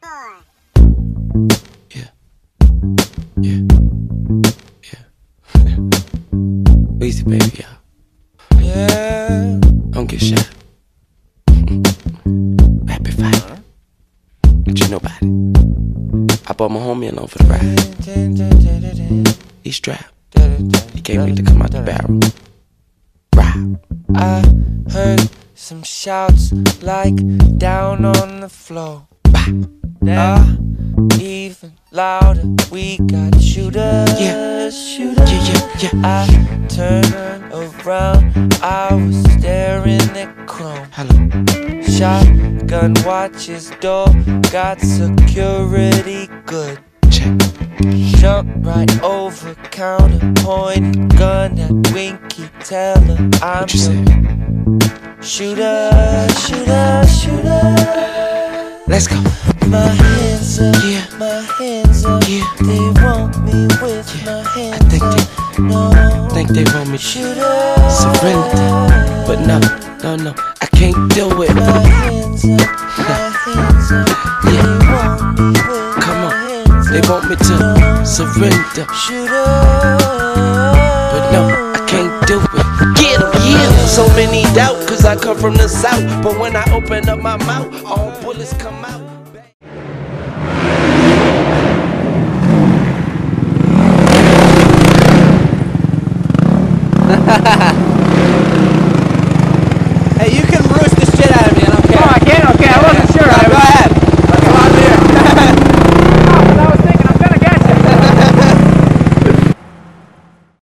Yeah. Yeah. Yeah. Easy, baby, yeah. Yeah. Don't get shot. Rapid fire. But you know about it. I brought my homie along for the ride. He's strapped. He can't wait to come out the barrel. Ride. I heard some shouts like down on the floor. Even louder, we got shooters. Yeah. Shooters. Yeah. I turned around, I was staring at chrome. Hello. Shotgun watches door, got security good. Check. Jump right over counter, point gun at Winky, tell her I'm What you say? Shooter, shooter, shooter. Let's go. My hands up, Yeah. my hands up. Yeah. They want me with my hands think up. No, Think they want me to shooter. surrender, but no, I can't do it. My hands up, my hands up. They want me with Come my on, hands they up. want me to surrender, Shooter. but no, I can't do it. Get 'em, yeah. So many doubt, cause I come from the south, but when I open up my mouth, all bullets come out. Ha ha ha.